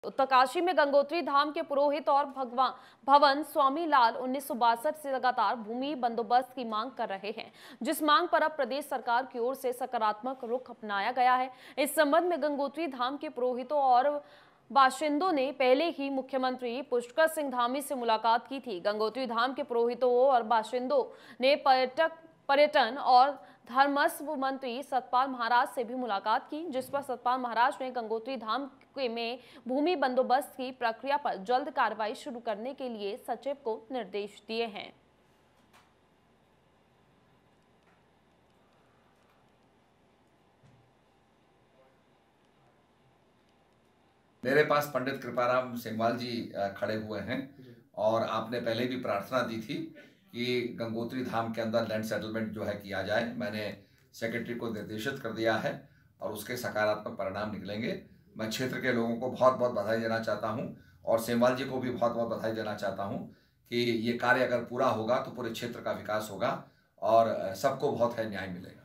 उत्तरकाशी में गंगोत्री धाम के पुरोहित और भवन स्वामी लाल 1962 से लगातार भूमि बंदोबस्त की मांग कर रहे हैं, जिस मांग पर अब प्रदेश सरकार की ओर से सकारात्मक रुख अपनाया गया है। इस संबंध में गंगोत्री धाम के पुरोहितों और बाशिंदों ने पहले ही मुख्यमंत्री पुष्कर सिंह धामी से मुलाकात की थी। गंगोत्री धाम के पुरोहितों और बाशिंदों ने पर्यटन और धर्मस्व मंत्री सतपाल महाराज से भी मुलाकात की, जिस पर सतपाल महाराज ने गंगोत्री धाम में भूमि बंदोबस्त की प्रक्रिया पर जल्द कार्रवाई शुरू करने के लिए सचिव को निर्देश दिए हैं। मेरे पास पंडित कृपाराम सेमवाल जी खड़े हुए हैं और आपने पहले भी प्रार्थना दी थी कि गंगोत्री धाम के अंदर लैंड सेटलमेंट जो है किया जाए। मैंने सेक्रेटरी को निर्देशित कर दिया है और उसके सकारात्मक परिणाम निकलेंगे। मैं क्षेत्र के लोगों को बहुत बहुत बधाई देना चाहता हूं और सेमवाल जी को भी बहुत बहुत बधाई देना चाहता हूं कि ये कार्य अगर पूरा होगा तो पूरे क्षेत्र का विकास होगा और सबको बहुत है न्याय मिलेगा।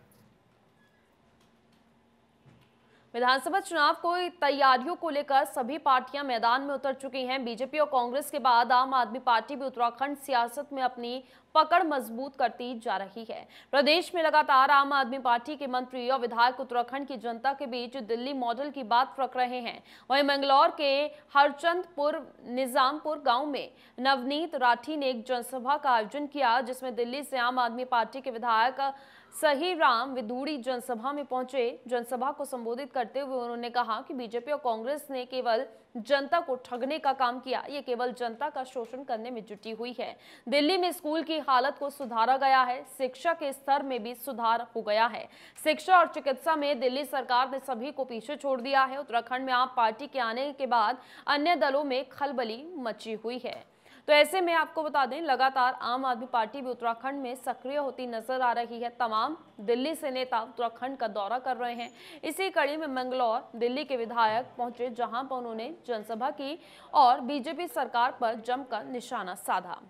विधानसभा चुनाव को तैयारियों को लेकर सभी पार्टियां मैदान में उतर चुकी हैं। बीजेपी और कांग्रेस के बाद आम आदमी पार्टी भी उत्तराखंड सियासत में अपनी पकड़ मजबूत करती जा रही है। प्रदेश में लगातार आम आदमी पार्टी के मंत्री और विधायक उत्तराखंड की जनता के बीच दिल्ली मॉडल की बात रख रहे हैं। वहीं मंगलौर के हरचंदपुर निजामपुर गांव में नवनीत राठी ने एक जनसभा का आयोजन किया, जिसमें दिल्ली से आम आदमी पार्टी के विधायक सही राम विदुड़ी जनसभा में पहुंचे। जनसभा को संबोधित करते हुए उन्होंने कहा कि बीजेपी और कांग्रेस ने केवल जनता को ठगने का काम किया, ये केवल जनता का शोषण करने में जुटी हुई है। दिल्ली में स्कूल की हालत को सुधारा गया है, शिक्षा के स्तर में भी सुधार हो गया है। शिक्षा और चिकित्सा में दिल्ली सरकार ने सभी को पीछे छोड़ दिया है। उत्तराखंड में आप पार्टी के आने के बाद अन्य दलों में खलबली मची हुई है। तो ऐसे में आपको बता दें, लगातार आम आदमी पार्टी भी उत्तराखंड में सक्रिय होती नजर आ रही है। तमाम दिल्ली से नेता उत्तराखंड का दौरा कर रहे हैं। इसी कड़ी में मंगलौर दिल्ली के विधायक पहुंचे, जहां पर उन्होंने जनसभा की और बीजेपी सरकार पर जमकर निशाना साधा।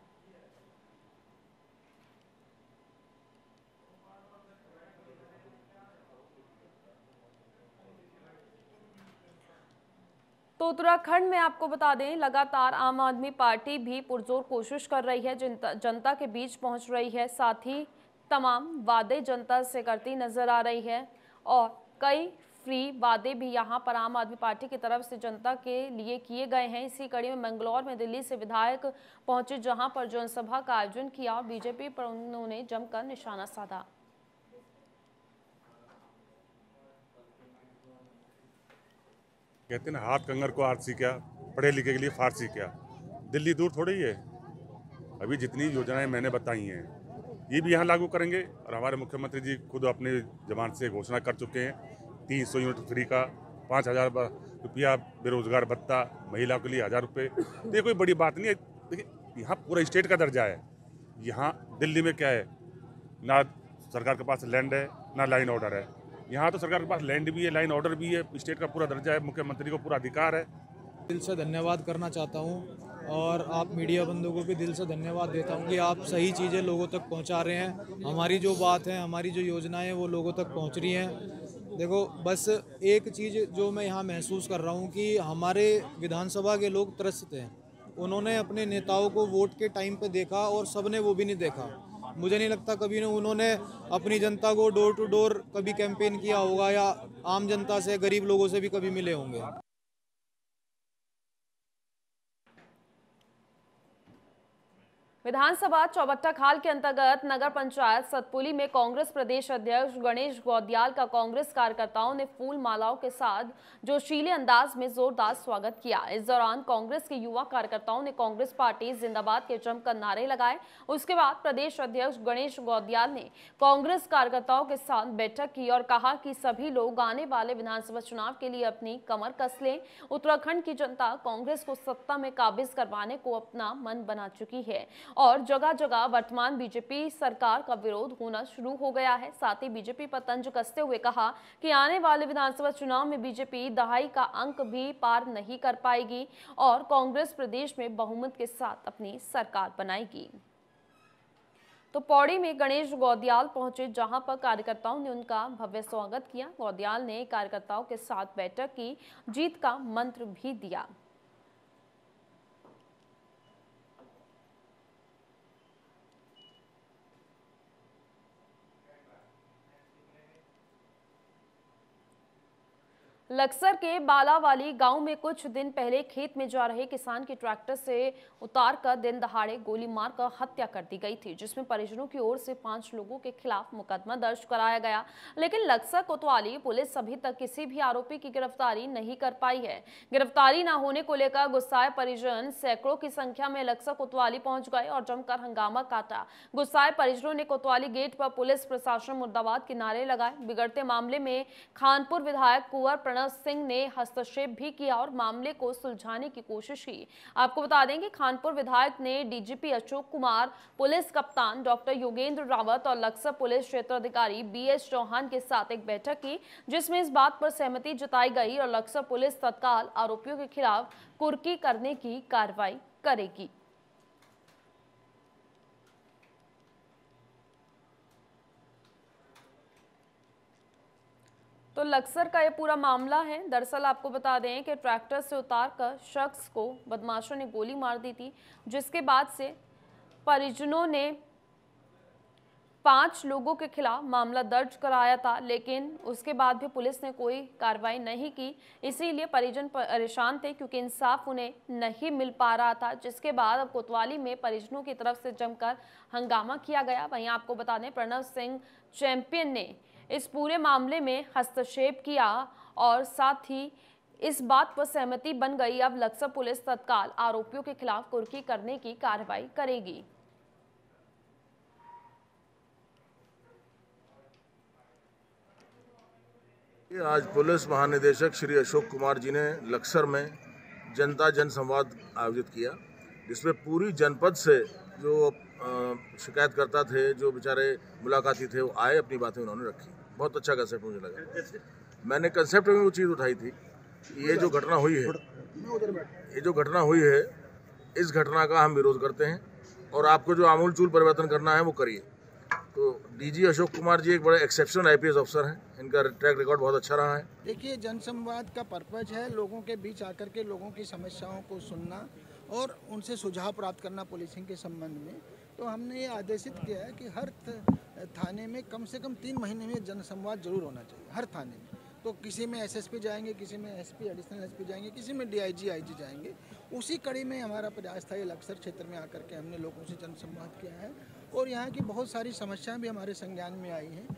तो उत्तराखंड में आपको बता दें, लगातार आम आदमी पार्टी भी पुरजोर कोशिश कर रही है, जनता के बीच पहुंच रही है। साथ ही तमाम वादे जनता से करती नजर आ रही है और कई फ्री वादे भी यहां पर आम आदमी पार्टी की तरफ से जनता के लिए किए गए हैं। इसी कड़ी में मंगलौर में दिल्ली से विधायक पहुंचे, जहां पर जनसभा का आयोजन किया और बीजेपी पर उन्होंने जमकर निशाना साधा। कहते हैं ना, हाथ कंगर को आरसी क्या, पढ़े लिखे के लिए फारसी क्या। दिल्ली दूर थोड़ी है। अभी जितनी योजनाएं मैंने बताई हैं ये भी यहाँ लागू करेंगे और हमारे मुख्यमंत्री जी खुद अपने जबान से घोषणा कर चुके हैं 300 यूनिट फ्री का, 5,000 रुपया बेरोजगार भत्ता, महिला के लिए 1,000 रुपये। तो ये कोई बड़ी बात नहीं है। देखिए, यहाँ पूरा स्टेट का दर्जा है। यहाँ दिल्ली में क्या है, ना सरकार के पास लैंड है ना लाइन ऑर्डर है। यहाँ तो सरकार के पास लैंड भी है, लाइन ऑर्डर भी है, स्टेट का पूरा दर्जा है, मुख्यमंत्री को पूरा अधिकार है। दिल से धन्यवाद करना चाहता हूँ और आप मीडिया बंधुओं को भी दिल से धन्यवाद देता हूँ कि आप सही चीज़ें लोगों तक पहुँचा रहे हैं। हमारी जो बात है, हमारी जो योजनाएं हैं वो लोगों तक पहुँच रही हैं। देखो, बस एक चीज़ जो मैं यहाँ महसूस कर रहा हूँ कि हमारे विधानसभा के लोग त्रस्त हैं। उन्होंने अपने नेताओं को वोट के टाइम पे देखा और सबने वो भी नहीं देखा। मुझे नहीं लगता कभी उन्होंने अपनी जनता को डोर टू डोर कभी कैंपेन किया होगा या आम जनता से, गरीब लोगों से भी कभी मिले होंगे। विधानसभा चौबट्टाखाल के अंतर्गत नगर पंचायत सतपुली में कांग्रेस प्रदेश अध्यक्ष गणेश गौदियाल का कांग्रेस कार्यकर्ताओं ने फूल मालाओं के साथ जोशीले अंदाज में जोरदार स्वागत किया। इस दौरान कांग्रेस के युवा कार्यकर्ताओं ने कांग्रेस पार्टी जिंदाबाद के जमकर नारे लगाए। उसके बाद प्रदेश अध्यक्ष गणेश गौदियाल ने कांग्रेस कार्यकर्ताओं के साथ बैठक की और कहा कि सभी लोग आने वाले विधानसभा चुनाव के लिए अपनी कमर कस लें। उत्तराखंड की जनता कांग्रेस को सत्ता में काबिज करवाने को अपना मन बना चुकी है और जगह जगह वर्तमान बीजेपी सरकार का विरोध होना शुरू हो गया है। साथ ही बीजेपी पर तंज कसते हुए कहा कि आने वाले विधानसभा चुनाव में बीजेपी दहाई का अंक भी पार नहीं कर पाएगी और कांग्रेस प्रदेश में बहुमत के साथ अपनी सरकार बनाएगी। तो पौड़ी में गणेश गौदियाल पहुंचे, जहां पर कार्यकर्ताओं ने उनका भव्य स्वागत किया। गौदियाल ने कार्यकर्ताओं के साथ बैठक की, जीत का मंत्र भी दिया। लक्सर के बालावाली गांव में कुछ दिन पहले खेत में जा रहे किसान की ट्रैक्टर से उतारकर दिन दहाड़े गोली मारकर हत्या कर दी गई थी, जिसमें परिजनों की ओर से 5 लोगों के खिलाफ मुकदमा दर्ज कराया गया। लेकिन लक्सर कोतवाली पुलिस अभी तक किसी भी आरोपी की गिरफ्तारी नहीं कर पाई है। गिरफ्तारी न होने को लेकर गुस्साए परिजन सैकड़ों की संख्या में लक्सर कोतवाली पहुंच गए और जमकर हंगामा काटा। गुस्साए परिजनों ने कोतवाली गेट पर पुलिस प्रशासन मुर्दाबाद के नारे लगाए। बिगड़ते मामले में खानपुर विधायक कुंवर सिंह ने हस्तक्षेप भी किया और मामले को सुलझाने की कोशिश की। आपको बता दें कि खानपुर विधायक ने डीजीपी अशोक कुमार, पुलिस कप्तान डॉक्टर योगेंद्र रावत और लक्सर पुलिस क्षेत्राधिकारी बीएस चौहान के साथ एक बैठक की, जिसमें इस बात पर सहमति जताई गई और लक्सर पुलिस तत्काल आरोपियों के खिलाफ कुर्की करने की कार्रवाई करेगी। तो लक्सर का ये पूरा मामला है। दरअसल आपको बता दें कि ट्रैक्टर से उतारकर शख्स को बदमाशों ने गोली मार दी थी, जिसके बाद से परिजनों ने 5 लोगों के खिलाफ मामला दर्ज कराया था, लेकिन उसके बाद भी पुलिस ने कोई कार्रवाई नहीं की। इसीलिए परिजन परेशान थे क्योंकि इंसाफ उन्हें नहीं मिल पा रहा था, जिसके बाद अब कोतवाली में परिजनों की तरफ से जमकर हंगामा किया गया। वहीं आपको बता दें प्रणव सिंह चैंपियन ने इस पूरे मामले में हस्तक्षेप किया और साथ ही इस बात पर सहमति बन गई। अब लक्सर पुलिस तत्काल आरोपियों के खिलाफ कुर्की करने की कार्रवाई करेगी। आज पुलिस महानिदेशक श्री अशोक कुमार जी ने लक्सर में जनता जन संवाद आयोजित किया, जिसमें पूरी जनपद से जो शिकायतकर्ता थे, जो बेचारे मुलाकाती थे, वो आए, अपनी बातें उन्होंने रखी। बहुत अच्छा कंसेप्ट मुझे लगा। मैंने कंसेप्ट में वो चीज़ उठाई थी कि ये जो घटना हुई है, इस घटना का हम विरोध करते हैं और आपको जो आमूलचूल परिवर्तन करना है वो करिए। तो डीजी अशोक कुमार जी एक बड़े एक्सेप्शनल आईपीएस अफसर हैं, इनका ट्रैक रिकॉर्ड बहुत अच्छा रहा है। देखिए, जनसंवाद का पर्पज है लोगों के बीच आकर के लोगों की समस्याओं को सुनना और उनसे सुझाव प्राप्त करना पुलिसिंग के संबंध में। तो हमने ये आदेशित किया है कि हर थाने में कम से कम 3 महीने में जनसंवाद जरूर होना चाहिए, हर थाने में। तो किसी में एसएसपी जाएंगे, किसी में एसपी, एडिशनल एसपी जाएंगे, किसी में डीआईजी, आईजी जाएंगे। उसी कड़ी में हमारा प्रयास था। ये लक्सर क्षेत्र में आकर के हमने लोगों से जनसंवाद किया है और यहाँ की बहुत सारी समस्याएं भी हमारे संज्ञान में आई हैं।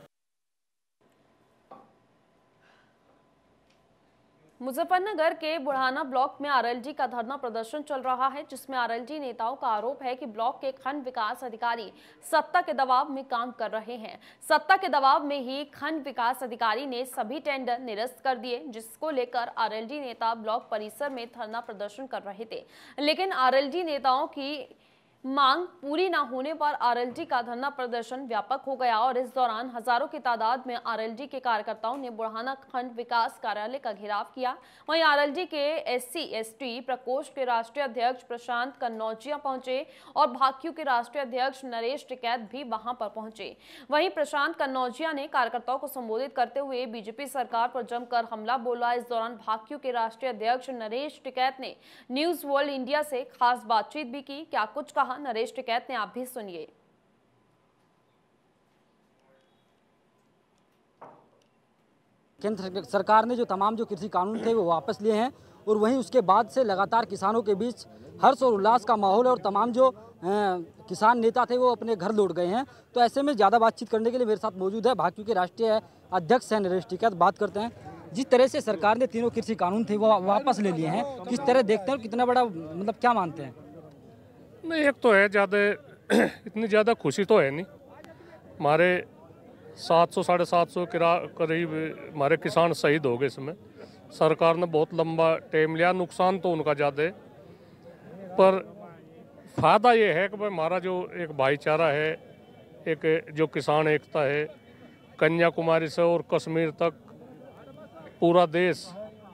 मुजफ्फरनगर के बुढ़ाना ब्लॉक में आरएलडी का धरना प्रदर्शन चल रहा है, जिसमें आरएलडी नेताओं का आरोप है कि ब्लॉक के खंड विकास अधिकारी सत्ता के दबाव में काम कर रहे हैं। सत्ता के दबाव में ही खंड विकास अधिकारी ने सभी टेंडर निरस्त कर दिए, जिसको लेकर आरएलडी नेता ब्लॉक परिसर में धरना प्रदर्शन कर रहे थे। लेकिन आरएलडी नेताओं की मांग पूरी न होने पर आरएलडी का धरना प्रदर्शन व्यापक हो गया और इस दौरान हजारों की तादाद में आरएलडी के कार्यकर्ताओं ने बुढ़ाना खंड विकास कार्यालय का घेराव किया। वहीं आरएलडी के SC/ST प्रकोष्ठ के राष्ट्रीय अध्यक्ष प्रशांत कन्नौजिया पहुंचे और भाकियू के राष्ट्रीय अध्यक्ष नरेश टिकैत भी वहां पर पहुंचे। वहीं प्रशांत कन्नौजिया ने कार्यकर्ताओं को संबोधित करते हुए बीजेपी सरकार पर जमकर हमला बोला। इस दौरान भाकियू के राष्ट्रीय अध्यक्ष नरेश टिकैत ने न्यूज वर्ल्ड इंडिया से खास बातचीत भी की। क्या कुछ कहा नरेश टिकैत ने, आप भी सुनिए। केंद्र सरकार ने जो तमाम जो कृषि कानून थे वो वापस लिए हैं और वहीं उसके बाद से लगातार किसानों के बीच हर्ष और उल्लास का माहौल है और तमाम जो किसान नेता थे वो अपने घर लौट गए हैं। तो ऐसे में ज़्यादा बातचीत करने के लिए मेरे साथ मौजूद है भाकियू के राष्ट्रीय अध्यक्ष हैं नरेश टिकैत। बात करते हैं, जिस तरह से सरकार ने तीनों कृषि कानून थे वो वापस ले लिए हैं, किस तरह देखते हैं और कितना बड़ा मतलब क्या मानते हैं? नहीं, एक तो है ज़्यादा इतनी ज़्यादा खुशी तो है नहीं। हमारे 700-750 करीब हमारे किसान शहीद हो गए। इसमें सरकार ने बहुत लंबा टाइम लिया, नुकसान तो उनका ज़्यादा है, पर फ़ायदा ये है कि भाई हमारा जो एक भाईचारा है, एक जो किसान एकता है, कन्याकुमारी से और कश्मीर तक पूरा देश,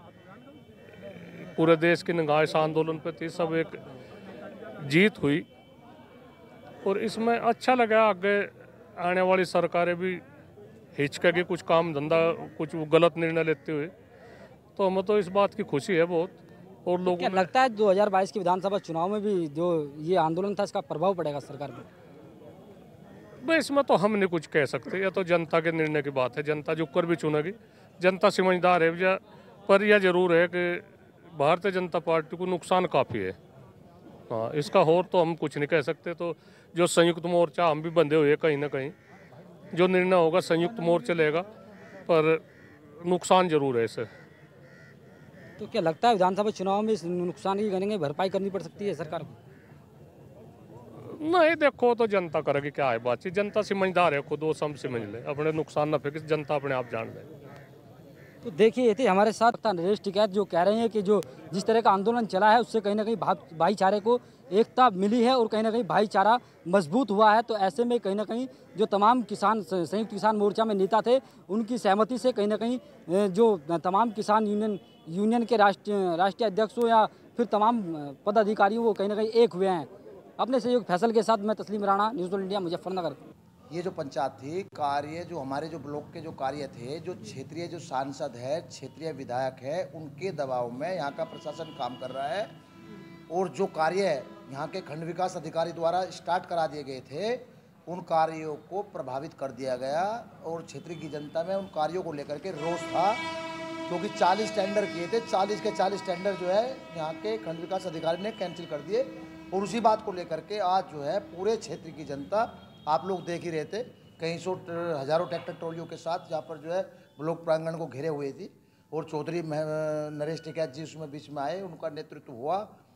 पूरे देश की निगाह इस आंदोलन पे थी, सब एक जीत हुई और इसमें अच्छा लगा। आगे आने वाली सरकारें भी हिचकेगी कुछ काम धंधा, कुछ गलत निर्णय लेते हुए, तो हमें तो इस बात की खुशी है बहुत। और लोगों क्या लगता है 2022 के विधानसभा चुनाव में भी जो ये आंदोलन था इसका प्रभाव पड़ेगा सरकार पर? भाई इसमें तो हम नहीं कुछ कह सकते, यह तो जनता के निर्णय की बात है। जनता जो कर भी चुनेगी, जनता समझदार है। पर यह जरूर है कि भारतीय जनता पार्टी को नुकसान काफ़ी है। हाँ, इसका और तो हम कुछ नहीं कह सकते। तो जो संयुक्त मोर्चा हम भी बंधे हुए कहीं ना कहीं, जो निर्णय होगा संयुक्त मोर्चा लेगा, पर नुकसान जरूर है इससे। तो क्या लगता है विधानसभा चुनाव में इस नुकसान की करेंगे भरपाई करनी पड़ सकती है सरकार को? नहीं, देखो तो जनता करेगी क्या है बातचीत। जनता समझदार है, खुद वो सब समझ ले, अपने नुकसान न फिर जनता अपने आप जान ले। तो देखिए, ये थे हमारे साथ नरेश टिकैत, जो कह रहे हैं कि जो जिस तरह का आंदोलन चला है उससे कहीं ना कहीं भाईचारे को एकता मिली है और कहीं ना कहीं भाईचारा मजबूत हुआ है। तो ऐसे में कहीं ना कहीं जो तमाम किसान संयुक्त किसान मोर्चा में नेता थे, उनकी सहमति से कहीं ना कहीं जो तमाम किसान यूनियन के राष्ट्रीय अध्यक्षों या फिर तमाम पदाधिकारियों वो कहीं ना कहीं एक हुए हैं। अपने सहयोग फैसल के साथ मैं Taslim Rana, news all India, Muzaffarnagar. ये जो पंचायत थी, कार्य जो हमारे जो ब्लॉक के जो कार्य थे, जो क्षेत्रीय जो सांसद है, क्षेत्रीय विधायक है, उनके दबाव में यहाँ का प्रशासन काम कर रहा है। और जो कार्य यहाँ के खंड विकास अधिकारी द्वारा स्टार्ट करा दिए गए थे, उन कार्यों को प्रभावित कर दिया गया। और क्षेत्र की जनता में उन कार्यों को लेकर के रोष था, क्योंकि 40 टेंडर किए थे, 40 के 40 टेंडर जो है यहाँ के खंड विकास अधिकारी ने कैंसिल कर दिए। और उसी बात को लेकर के आज जो है पूरे क्षेत्र की जनता, आप लोग देख ही रहे थे, कई सौ हज़ारों ट्रैक्टर ट्रॉलियों के साथ यहाँ पर जो है ब्लॉक प्रांगण को घेरे हुए थी। और चौधरी नरेश टिकैत जी उसमें बीच में आए, उनका नेतृत्व हुआ